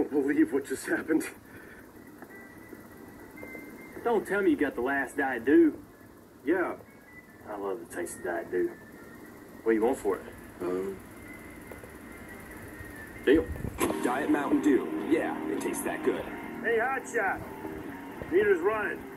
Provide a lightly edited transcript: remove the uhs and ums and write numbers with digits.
don't believe what just happened. Don't tell me you got the last Diet Dew. Yeah. I love the taste of Diet Dew. What do you want for it? Deal. Diet Mountain Dew. Yeah, it tastes that good. Hey, hotshot. Meter's running.